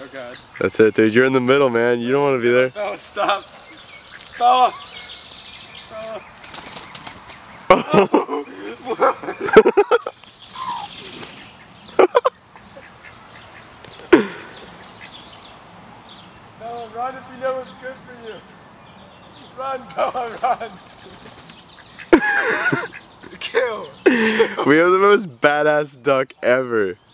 Oh god. That's it, dude. You're in the middle, man. You don't want to be there. Bella, stop. Bella. Bella. Bella, run if you know what's good for you. Run, Bella, run. Kill. We have the most badass duck ever.